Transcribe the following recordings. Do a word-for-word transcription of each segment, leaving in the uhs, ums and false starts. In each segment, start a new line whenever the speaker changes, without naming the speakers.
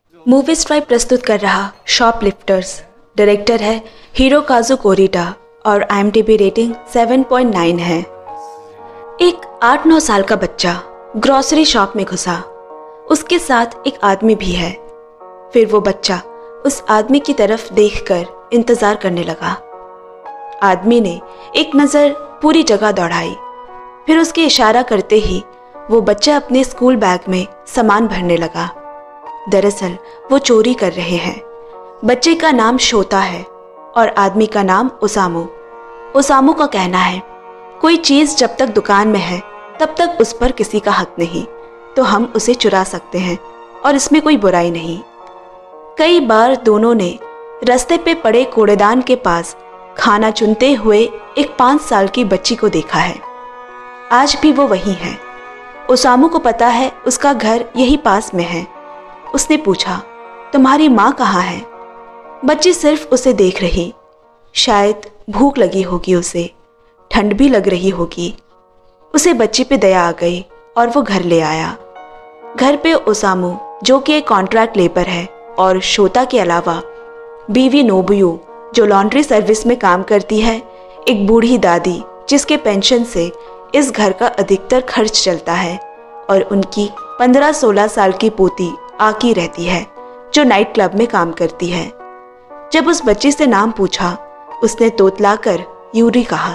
Movie stripe प्रस्तुत कर रहा शॉपलिफ्टर्स। डायरेक्टर है हिरोकाज़ु कोरीटा और आईएमडीबी रेटिंग सात पॉइंट नौ है। एक आठ नौ साल का बच्चा ग्रोसरी शॉप में घुसा। उसके साथ एक आदमी भी है। फिर वो बच्चा उस आदमी की तरफ देखकर इंतजार करने लगा। आदमी ने एक नज़र पूरी जगह दौड़ाई, फिर उसके इशारा करते ही वो बच्चा अपने स्कूल बैग में सामान भरने लगा। दरअसल वो चोरी कर रहे हैं। बच्चे का नाम शोता है और आदमी का नाम ओसामू। ओसामू का कहना है, कोई चीज़ जब तक दुकान में है तब तक उस पर किसी का हक नहीं, तो हम उसे चुरा सकते हैं और इसमें कोई बुराई नहीं। कई बार दोनों ने रास्ते पे पड़े कूड़ेदान के पास खाना चुनते हुए एक पाँच साल की बच्ची को देखा है। आज भी वो वही है। ओसामू को पता है उसका घर यही पास में है। उसने पूछा, तुम्हारी माँ कहाँ है? बच्ची सिर्फ उसे देख रही। शायद भूख लगी होगी, उसे ठंड भी लग रही होगी। उसे बच्ची पे दया आ गई और वो घर ले आया। घर पे ओसामू, जो कि एक कॉन्ट्रैक्ट लेबर है, और शोता के अलावा बीवी नोबुयो, जो लॉन्ड्री सर्विस में काम करती है, एक बूढ़ी दादी जिसके पेंशन से इस घर का अधिकतर खर्च चलता है, और उनकी पंद्रह सोलह साल की पोती आकी रहती है, जो नाइट क्लब में काम करती है। जब उस बच्ची से नाम पूछा, उसने तोतलाकर यूरी कहा।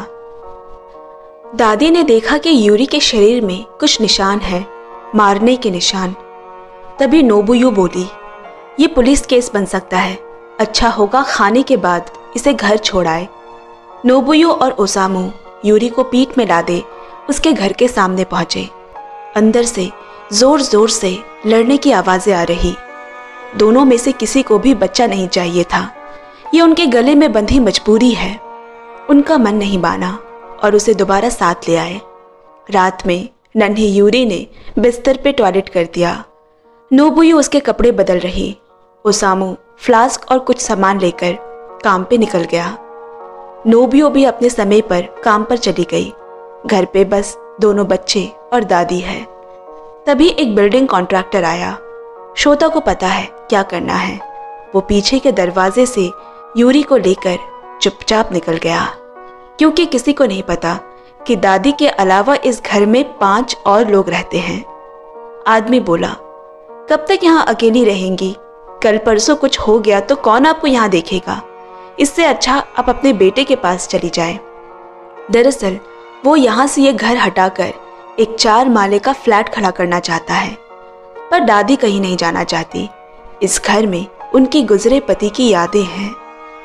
दादी ने देखा कि यूरी के शरीर में कुछ निशान हैं, मारने के निशान। तभी नोबुयो बोली, ये पुलिस केस बन सकता है, अच्छा होगा खाने के बाद इसे घर छोड़ाए। नोबुयो और ओसामू यूरी को पीठ में लादे उसके घर के सामने पहुंचे। अंदर से जोर जोर से लड़ने की आवाजें आ रही। दोनों में से किसी को भी बच्चा नहीं चाहिए था। ये उनके गले में बंधी मजबूरी है। उनका मन नहीं माना और उसे दोबारा साथ ले आए। रात में नन्ही यूरी ने बिस्तर पे टॉयलेट कर दिया। नोबुयो उसके कपड़े बदल रही। ओसामू फ्लास्क और कुछ सामान लेकर काम पे निकल गया। नोबुयो भी अपने समय पर काम पर चली गई। घर पे बस दोनों बच्चे और दादी है। तभी एक बिल्डिंग कॉन्ट्रैक्टर आया। शोता को पता है क्या करना है। वो पीछे के दरवाजे से यूरी को लेकर चुपचाप निकल गया, क्योंकि किसी को नहीं पता कि दादी के अलावा इस घर में पांच और लोग रहते हैं। आदमी बोला, कब तक यहाँ अकेली रहेंगी? कल परसों कुछ हो गया तो कौन आपको यहाँ देखेगा? इससे अच्छा आप अपने बेटे के पास चली जाएं। दरअसल वो यहाँ से ये घर हटाकर एक चार माले का फ्लैट खड़ा करना चाहता है, पर दादी कहीं नहीं जाना चाहती। इस घर में उनकी गुजरे पति की यादें हैं।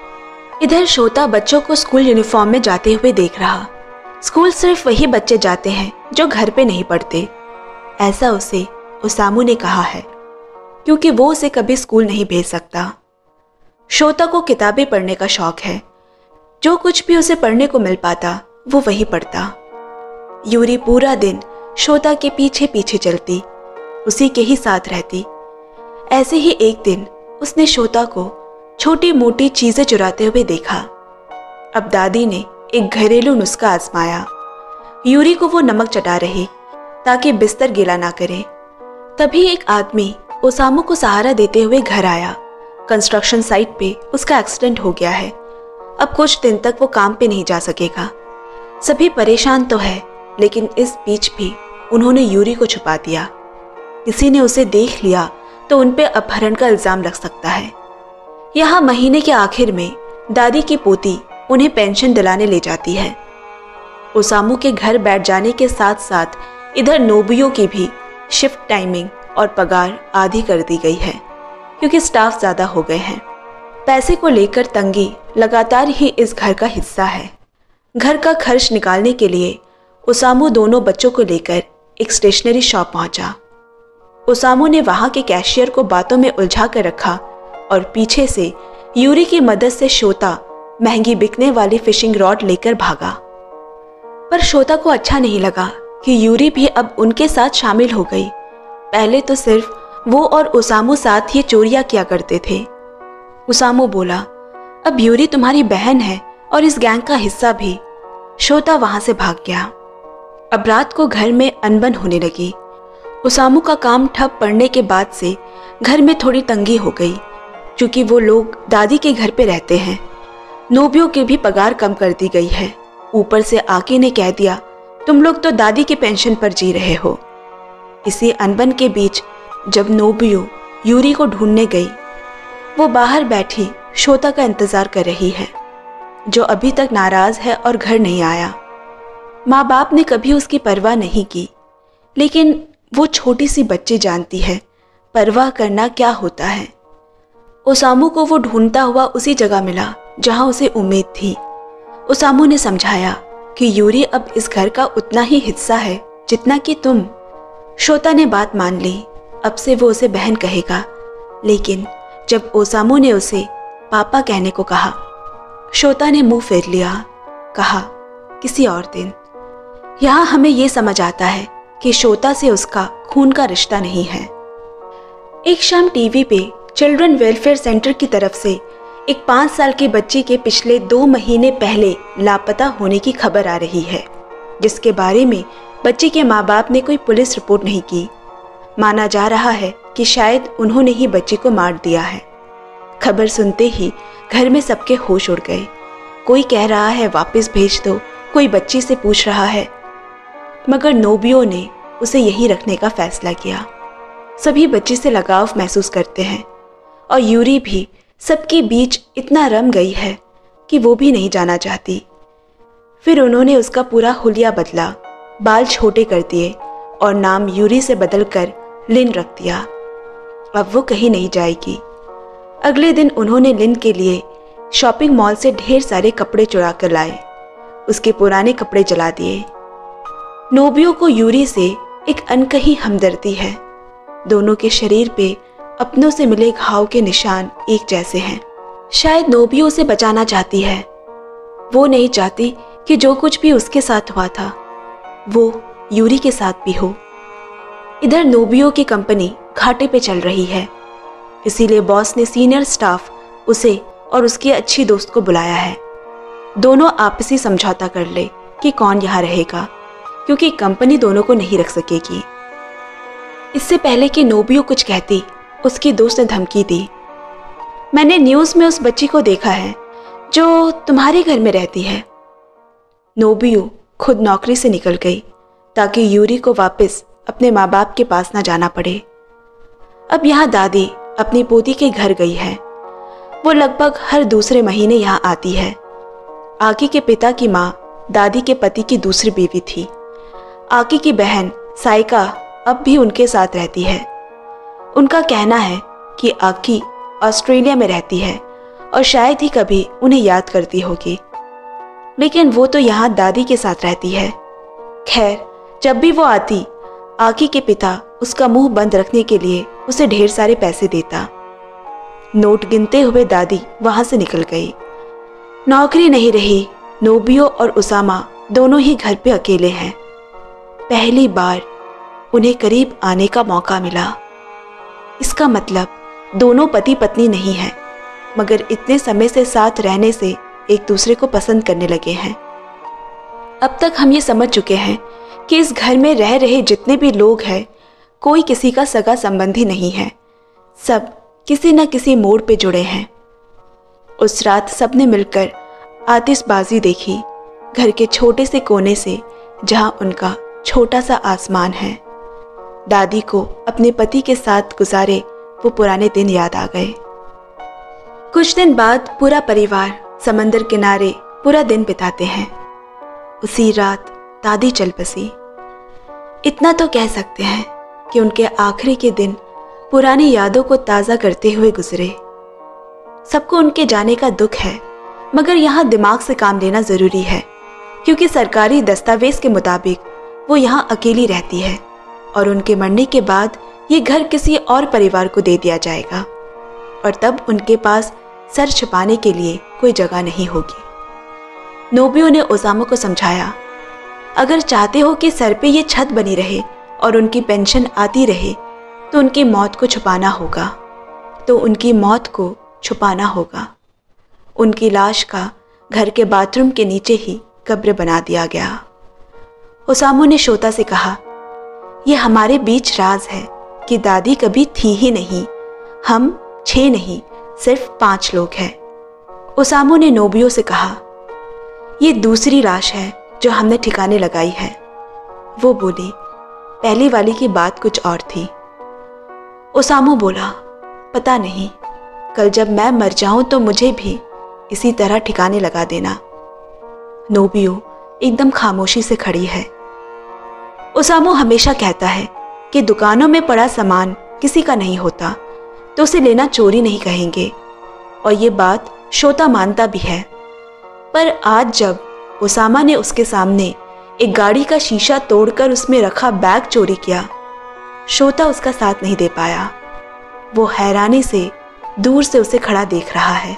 इधर शोता बच्चों को स्कूल यूनिफॉर्म में जाते हुए देख रहा। स्कूल सिर्फ वही बच्चे जाते हैं जो घर पे नहीं पढ़ते, ऐसा उसे ओसामू ने कहा है, क्योंकि वो उसे कभी स्कूल नहीं भेज सकता। शोता को किताबें पढ़ने का शौक है। जो कुछ भी उसे पढ़ने को मिल पाता वो वही पढ़ता। यूरी पूरा दिन शोता के पीछे पीछे चलती, उसी के ही साथ रहती। ऐसे ही एक दिन उसने शोता को छोटी मोटी चीजें चुराते हुए देखा। अब दादी ने एक घरेलू नुस्खा आजमाया। यूरी को वो नमक चटा रही ताकि बिस्तर गीला ना करे। तभी एक आदमी ओसामू को सहारा देते हुए घर आया। कंस्ट्रक्शन साइट पे उसका एक्सीडेंट हो गया है। अब कुछ दिन तक वो काम पे नहीं जा सकेगा। सभी परेशान तो है, लेकिन इस बीच भी उन्होंने यूरी को छुपा दिया। किसी ने उसे देख लिया तो उन पे अपहरण का इल्जाम लग सकता है। यहाँ महीने के आखिर में दादी की पोती उन्हें पेंशन दिलाने ले जाती है। ओसामू के घर बैठ जाने के साथ साथ इधर नोबुयो की भी शिफ्ट टाइमिंग और पगार आधी कर दी गई है, क्योंकि स्टाफ ज्यादा हो गए हैं। पैसे को लेकर तंगी लगातार ही इस घर का हिस्सा है। घर का खर्च निकालने के लिए ओसामू दोनों बच्चों को लेकर एक स्टेशनरी शॉप पहुंचा। ओसामू ने वहां के कैशियर को बातों में उलझा कर रखा और पीछे से यूरी की मदद से शोता महंगी बिकने वाली फिशिंग रॉड लेकर भागा। पर शोता को अच्छा नहीं लगा कि यूरी भी अब उनके साथ शामिल हो गई। पहले तो सिर्फ वो और ओसामू साथ ही चोरियां किया करते थे। ओसामू बोला, अब यूरी तुम्हारी बहन है और इस गैंग का हिस्सा भी। शोता वहां से भाग गया। अब रात को घर में अनबन होने लगी। ओसामू का काम ठप पड़ने के बाद से घर में थोड़ी तंगी हो गई, क्योंकि वो लोग दादी के घर पे रहते हैं। नोबियो की भी पगार कम कर दी गई है। ऊपर से आकी ने कह दिया, तुम लोग तो दादी के पेंशन पर जी रहे हो। इसी अनबन के बीच जब नोबियो यूरी को ढूंढने गई, वो बाहर बैठी शोता का इंतजार कर रही है, जो अभी तक नाराज है और घर नहीं आया। माँ बाप ने कभी उसकी परवाह नहीं की, लेकिन वो छोटी सी बच्ची जानती है परवाह करना क्या होता है। ओसामू को वो ढूंढता हुआ उसी जगह मिला जहां उसे उम्मीद थी। ओसामू ने समझाया कि यूरी अब इस घर का उतना ही हिस्सा है जितना कि तुम। शोता ने बात मान ली। अब से वो उसे बहन कहेगा। लेकिन जब ओसामू ने उसे पापा कहने को कहा, शोता ने मुंह फेर लिया। कहा, किसी और दिन। यहाँ हमें ये समझ आता है कि शोता से उसका खून का रिश्ता नहीं है। एक शाम टीवी पे चिल्ड्रन वेलफेयर सेंटर की तरफ से एक पाँच साल के बच्ची के पिछले दो महीने पहले लापता होने की खबर आ रही है, जिसके बारे में बच्ची के माँ बाप ने कोई पुलिस रिपोर्ट नहीं की। माना जा रहा है कि शायद उन्होंने ही बच्ची को मार दिया है। खबर सुनते ही घर में सबके होश उड़ गए। कोई कह रहा है वापस भेज दो, कोई बच्ची से पूछ रहा है, मगर नोबियो ने उसे यही रखने का फैसला किया। सभी बच्ची से लगाव महसूस करते हैं और यूरी भी सबके बीच इतना रम गई है कि वो भी नहीं जाना चाहती। फिर उन्होंने उसका पूरा हुलिया बदला, बाल छोटे कर दिए और नाम यूरी से बदलकर लिन रख दिया। अब वो कहीं नहीं जाएगी। अगले दिन उन्होंने लिन के लिए शॉपिंग मॉल से ढेर सारे कपड़े चुरा कर लाए। उसके पुराने कपड़े जला दिए। नोबियो को यूरी से एक अनकही हमदर्दी है। दोनों के शरीर पे अपनों से मिले घाव के निशान एक जैसे हैं। शायद नोबियो उसे बचाना चाहती है। वो नहीं चाहती कि जो कुछ भी उसके साथ हुआ था वो यूरी के साथ भी हो। इधर नोबियो की कंपनी घाटे पे चल रही है, इसीलिए बॉस ने सीनियर स्टाफ उसे और उसकी अच्छी दोस्त को बुलाया है। दोनों आपसी समझौता कर ले कि कौन यहाँ रहेगा, क्योंकि कंपनी दोनों को नहीं रख सकेगी। इससे पहले कि नोबियो कुछ कहती, उसकी दोस्त ने धमकी दी, मैंने न्यूज़ में उस बच्ची को देखा है जो तुम्हारे घर में रहती है। नोबियो खुद नौकरी से निकल गई ताकि यूरी को वापस अपने माँ बाप के पास ना जाना पड़े। अब यहाँ दादी अपनी पोती के घर गई है। वो लगभग हर दूसरे महीने यहाँ आती है। आकी के पिता की माँ दादी के पति की दूसरी बीवी थी। आकी की बहन साइका अब भी उनके साथ रहती है। उनका कहना है कि आकी ऑस्ट्रेलिया में रहती है और शायद ही कभी उन्हें याद करती होगी, लेकिन वो तो यहाँ दादी के साथ रहती है। खैर, जब भी वो आती, आकी के पिता उसका मुंह बंद रखने के लिए उसे ढेर सारे पैसे देता। नोट गिनते हुए दादी वहां से निकल गई। नौकरी नहीं रही। नोबियो और उसामा दोनों ही घर पे अकेले हैं। पहली बार उन्हें करीब आने का मौका मिला। इसका मतलब दोनों पति पत्नी नहीं हैं, मगर इतने समय से साथ रहने से एक दूसरे को पसंद करने लगे हैं। अब तक हम ये समझ चुके हैं कि इस घर में रह रहे जितने भी लोग हैं, कोई किसी का सगा संबंधी नहीं है। सब किसी न किसी मोड़ पे जुड़े हैं। उस रात सबने मिलकर आतिशबाजी देखी, घर के छोटे से कोने से जहां उनका छोटा सा आसमान है। दादी को अपने पति के साथ गुजारे वो पुराने दिन याद आ गए। कुछ दिन बाद पूरा परिवार समंदर किनारे पूरा दिन बिताते हैं। उसी रात दादी चल बसी। इतना तो कह सकते हैं कि उनके आखिरी के दिन पुरानी यादों को ताज़ा करते हुए गुजरे। सबको उनके जाने का दुख है, मगर यहाँ दिमाग से काम लेना ज़रूरी है, क्योंकि सरकारी दस्तावेज के मुताबिक वो यहाँ अकेली रहती है और उनके मरने के बाद ये घर किसी और परिवार को दे दिया जाएगा और तब उनके पास सर छिपाने के लिए कोई जगह नहीं होगी। नोबियो ने ओसामा को समझाया, अगर चाहते हो कि सर पे ये छत बनी रहे और उनकी पेंशन आती रहे तो उनकी मौत को छुपाना होगा तो उनकी मौत को छुपाना होगा। उनकी लाश का घर के बाथरूम के नीचे ही कब्र बना दिया गया। ओसामा ने शोता से कहा, ये हमारे बीच राज है कि दादी कभी थी ही नहीं। हम छह नहीं, सिर्फ पांच लोग हैं। ओसामू ने नोबुयो से कहा, ये दूसरी लाश है जो हमने ठिकाने लगाई है। वो बोली, पहली वाली की बात कुछ और थी। ओसामू बोला, पता नहीं, कल जब मैं मर जाऊं तो मुझे भी इसी तरह ठिकाने लगा देना। नोबुयो एकदम खामोशी से खड़ी है। ओसामू हमेशा कहता है कि दुकानों में पड़ा सामान किसी का नहीं होता तो उसे लेना चोरी नहीं कहेंगे, और ये बात शोता मानता भी है। पर आज जब ओसामा ने उसके सामने एक गाड़ी का शीशा तोड़कर उसमें रखा बैग चोरी किया, शोता उसका साथ नहीं दे पाया। वो हैरानी से दूर से उसे खड़ा देख रहा है।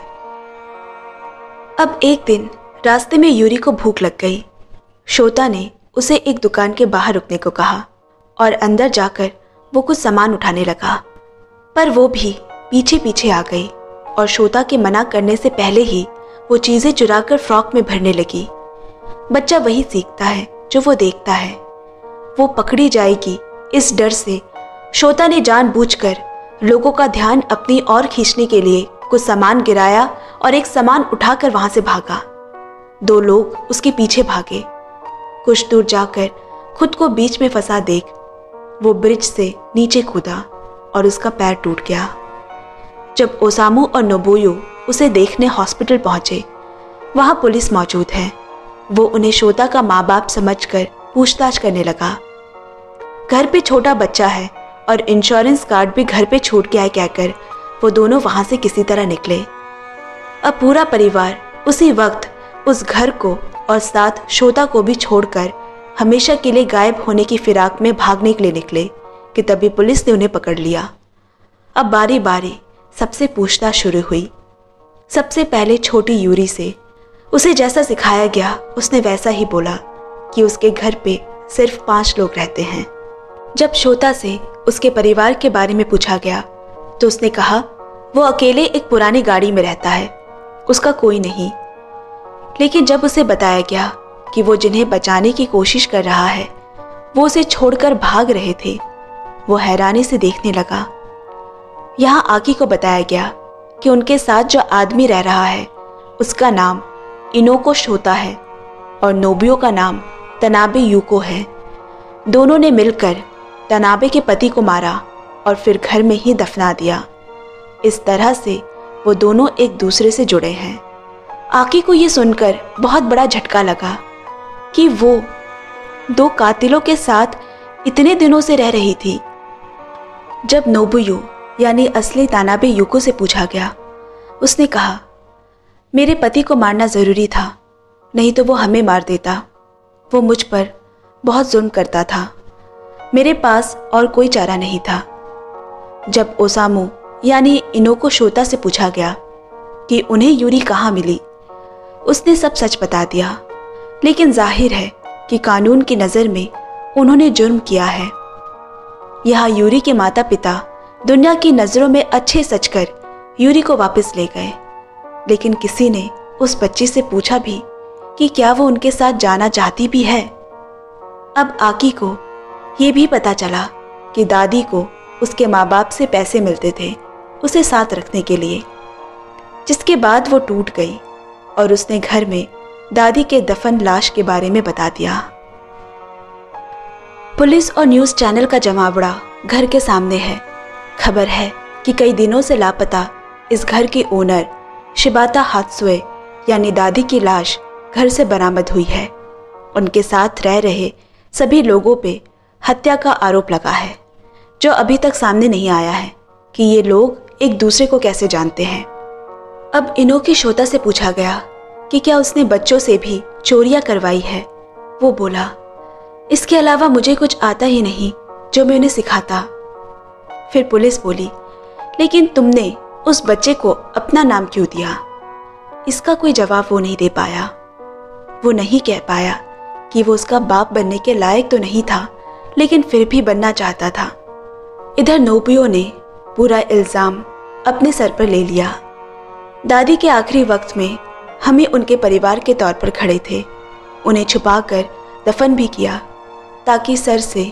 अब एक दिन रास्ते में यूरी को भूख लग गई। शोता ने उसे एक दुकान के बाहर रुकने को कहा और अंदर जाकर वो कुछ सामान उठाने लगा, पर वो भी पीछे पीछे आ गई और शोता के मना करने से पहले ही वो चीजें चुराकर फ्रॉक में भरने लगी। बच्चा वही सीखता है जो वो देखता है। वो पकड़ी जाएगी इस डर से शोता ने जानबूझकर लोगों का ध्यान अपनी ओर खींचने के लिए कुछ सामान गिराया और एक सामान उठाकर वहां से भागा। दो लोग उसके पीछे भागे। कुछ दूर जाकर खुद को बीच में फंसा देख वो ब्रिज से नीचे कूदा और उसका पैर टूट गया। जब ओसामू और नोबुयो उसे देखने हॉस्पिटल पहुंचे, वहां पुलिस मौजूद है। वो उन्हें शोता का माँ बाप समझकर पूछताछ करने लगा। घर पे छोटा बच्चा है और इंश्योरेंस कार्ड भी घर पे छूट गया है कहकर वो दोनों वहां से किसी तरह निकले। अब पूरा परिवार उसी वक्त उस घर को और साथ शोता को भी छोड़कर हमेशा के लिए गायब होने की फिराक में भागने के लिए निकले कि तभी पुलिस ने उन्हें पकड़ लिया। अब बारी बारी सबसे पूछताछ शुरू हुई। सबसे पहले छोटी यूरी से। उसे जैसा सिखाया गया उसने वैसा ही बोला कि उसके घर पे सिर्फ पांच लोग रहते हैं। जब शोता से उसके परिवार के बारे में पूछा गया तो उसने कहा वो अकेले एक पुरानी गाड़ी में रहता है, उसका कोई नहीं। लेकिन जब उसे बताया गया कि वो जिन्हें बचाने की कोशिश कर रहा है वो उसे छोड़कर भाग रहे थे, वो हैरानी से देखने लगा। यहाँ आकी को बताया गया कि उनके साथ जो आदमी रह रहा है उसका नाम इनोको शोता है और नोबुयो का नाम तनाबे यूको है। दोनों ने मिलकर तनाबे के पति को मारा और फिर घर में ही दफना दिया। इस तरह से वो दोनों एक दूसरे से जुड़े हैं। आकी को ये सुनकर बहुत बड़ा झटका लगा कि वो दो कातिलों के साथ इतने दिनों से रह रही थी। जब नोबुयो यानी असली तनाबे यूको से पूछा गया, उसने कहा, मेरे पति को मारना ज़रूरी था, नहीं तो वो हमें मार देता। वो मुझ पर बहुत जुल्म करता था, मेरे पास और कोई चारा नहीं था। जब ओसामू यानी इनोको शोता से पूछा गया कि उन्हें यूरी कहाँ मिली, उसने सब सच बता दिया। लेकिन जाहिर है कि कानून की नज़र में उन्होंने जुर्म किया है। यहाँ यूरी के माता पिता दुनिया की नज़रों में अच्छे सचकर यूरी को वापस ले गए, लेकिन किसी ने उस बच्ची से पूछा भी कि क्या वो उनके साथ जाना चाहती भी है। अब आकी को ये भी पता चला कि दादी को उसके माँ बाप से पैसे मिलते थे उसे साथ रखने के लिए, जिसके बाद वो टूट गई और उसने घर में दादी के दफन लाश के बारे में बता दिया। पुलिस और न्यूज़ चैनल का जमावड़ा घर के सामने है। खबर है कि कई दिनों से लापता इस घर के ओनर शिबाता हात्सुए यानी दादी की लाश घर से बरामद हुई है। उनके साथ रह रहे सभी लोगों पे हत्या का आरोप लगा है, जो अभी तक सामने नहीं आया है कि ये लोग एक दूसरे को कैसे जानते हैं। अब इनोकी शोता से पूछा गया कि क्या उसने बच्चों से भी चोरियां करवाई है। वो बोला, इसके अलावा मुझे कुछ आता ही नहीं जो मैं उन्हें सिखाता। फिर पुलिस बोली, लेकिन तुमने उस बच्चे को अपना नाम क्यों दिया? इसका कोई जवाब वो नहीं दे पाया। वो नहीं कह पाया कि वो उसका बाप बनने के लायक तो नहीं था, लेकिन फिर भी बनना चाहता था। इधर नोबुयो ने पूरा इल्ज़ाम अपने सर पर ले लिया। दादी के आखिरी वक्त में हम ही उनके परिवार के तौर पर खड़े थे। उन्हें छुपाकर दफन भी किया ताकि सर से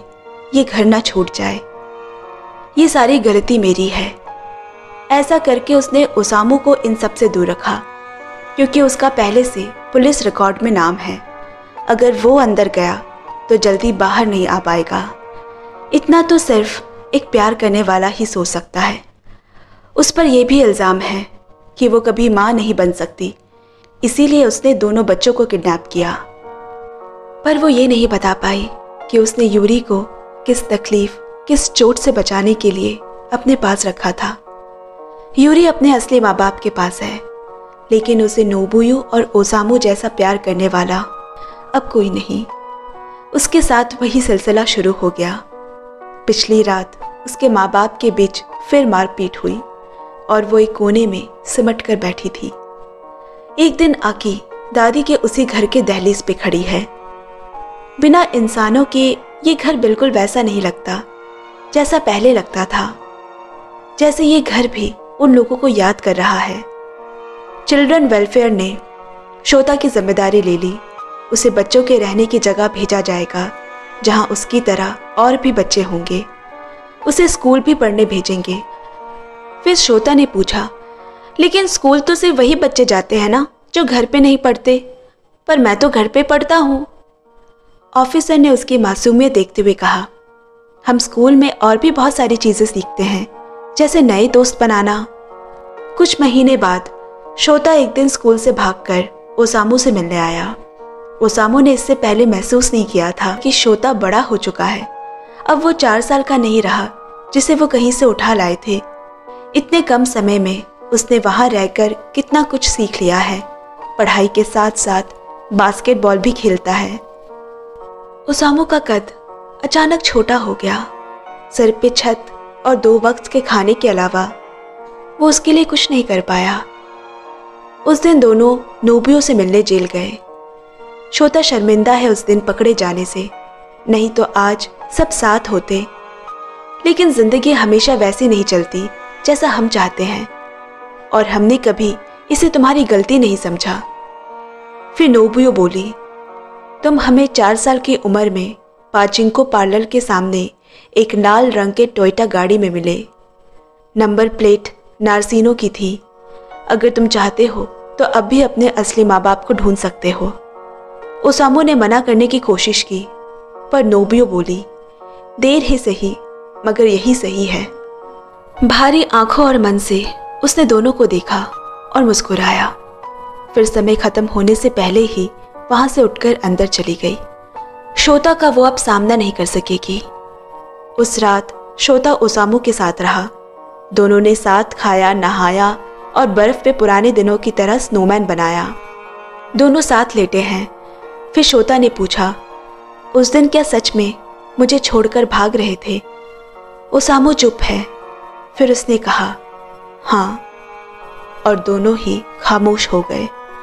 ये घर ना छूट जाए। ये सारी गलती मेरी है। ऐसा करके उसने ओसामू को इन सब से दूर रखा, क्योंकि उसका पहले से पुलिस रिकॉर्ड में नाम है। अगर वो अंदर गया तो जल्दी बाहर नहीं आ पाएगा। इतना तो सिर्फ एक प्यार करने वाला ही सोच सकता है। उस पर यह भी इल्ज़ाम है कि वो कभी माँ नहीं बन सकती, इसीलिए उसने दोनों बच्चों को किडनैप किया। पर वो ये नहीं बता पाई कि उसने यूरी को किस तकलीफ, किस चोट से बचाने के लिए अपने पास रखा था। यूरी अपने असली माँ बाप के पास है, लेकिन उसे नोबुयु और ओसामू जैसा प्यार करने वाला अब कोई नहीं। उसके साथ वही सिलसिला शुरू हो गया। पिछली रात उसके माँ बाप के बीच फिर मारपीट हुई और वो एक कोने में सिमट कर बैठी थी। एक दिन आकी दादी के उसी घर के दहलीज पे खड़ी है। बिना इंसानों के ये घर बिल्कुल वैसा नहीं लगता जैसा पहले लगता था, जैसे ये घर भी उन लोगों को याद कर रहा है। चिल्ड्रन वेलफेयर ने शोता की जिम्मेदारी ले ली। उसे बच्चों के रहने की जगह भेजा जाएगा जहां उसकी तरह और भी बच्चे होंगे। उसे स्कूल भी पढ़ने भेजेंगे। फिर शोता ने पूछा, लेकिन स्कूल तो सिर्फ वही बच्चे जाते हैं ना जो घर पे नहीं पढ़ते। पर मैं तो घर पे पढ़ता हूँ। ऑफिसर ने उसकी मासूमियत देखते हुए कहा, हम स्कूल में और भी बहुत सारी चीज़ें सीखते हैं, जैसे नए दोस्त बनाना। कुछ महीने बाद शोता एक दिन स्कूल से भागकर ओसामू से मिलने आया। ओसामू ने इससे पहले महसूस नहीं किया था कि शोता बड़ा हो चुका है। अब वो चार साल का नहीं रहा जिसे वो कहीं से उठा लाए थे। इतने कम समय में उसने वहाँ रहकर कितना कुछ सीख लिया है। पढ़ाई के साथ साथ बास्केटबॉल भी खेलता है। ओसामू का कद अचानक छोटा हो गया। सर पे छत और दो वक्त के खाने के अलावा वो उसके लिए कुछ नहीं कर पाया। उस दिन दोनों नोबुयो से मिलने जेल गए। शोता शर्मिंदा है उस दिन पकड़े जाने से, नहीं तो आज सब साथ होते। लेकिन जिंदगी हमेशा वैसी नहीं चलती जैसा हम चाहते हैं, और हमने कभी इसे तुम्हारी गलती नहीं समझा। फिर नोबुयो बोली, तुम हमें चार साल की उम्र में पाचिंको पार्लर के सामने एक लाल रंग के टोयोटा गाड़ी में मिले। नंबर प्लेट नार्सिनो की थी। अगर तुम चाहते हो तो अब भी अपने असली माँ बाप को ढूंढ सकते हो। ओसामू ने मना करने की कोशिश की, पर नोबुयो बोली, देर ही सही मगर यही सही है। भारी आंखों और मन से उसने दोनों को देखा और मुस्कुराया। फिर समय खत्म होने से पहले ही वहां से उठकर अंदर चली गई। शोता का वो अब सामना नहीं कर सकेगी। उस रात शोता ओसामू के साथ रहा। दोनों ने साथ खाया, नहाया और बर्फ पे पुराने दिनों की तरह स्नोमैन बनाया। दोनों साथ लेटे हैं। फिर शोता ने पूछा, उस दिन क्या सच में मुझे छोड़कर भाग रहे थे? ओसामू चुप है। फिर उसने कहा, हाँ, और दोनों ही खामोश हो गए।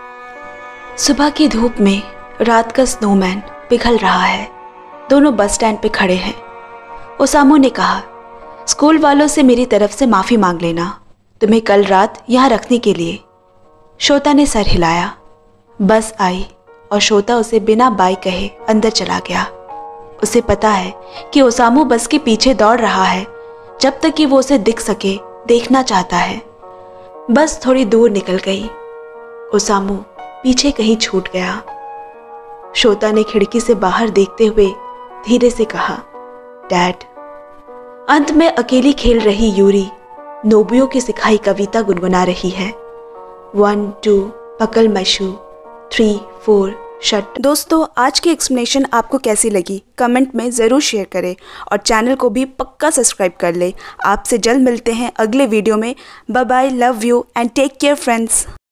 सुबह की धूप में रात का स्नोमैन पिघल रहा है। दोनों बस स्टैंड पे खड़े हैं। ओसामू ने कहा, स्कूल वालों से मेरी तरफ से माफ़ी मांग लेना, तुम्हें कल रात यहाँ रखने के लिए। शोता ने सर हिलाया। बस आई और शोता उसे बिना बाय कहे अंदर चला गया। उसे पता है कि ओसामू बस के पीछे दौड़ रहा है, जब तक कि वो उसे दिख सके देखना चाहता है। बस थोड़ी दूर निकल गई। ओसामू पीछे कहीं छूट गया। शोता ने खिड़की से बाहर देखते हुए धीरे से कहा, डैड। अंत में अकेली खेल रही यूरी नोबुयो की सिखाई कविता गुनगुना रही है। वन टू पकल मशू, थ्री फोर शट। दोस्तों, आज की एक्सप्लेनेशन आपको कैसी लगी कमेंट में ज़रूर शेयर करें और चैनल को भी पक्का सब्सक्राइब कर ले। आपसे जल्द मिलते हैं अगले वीडियो में। Bye bye, love you and take care friends.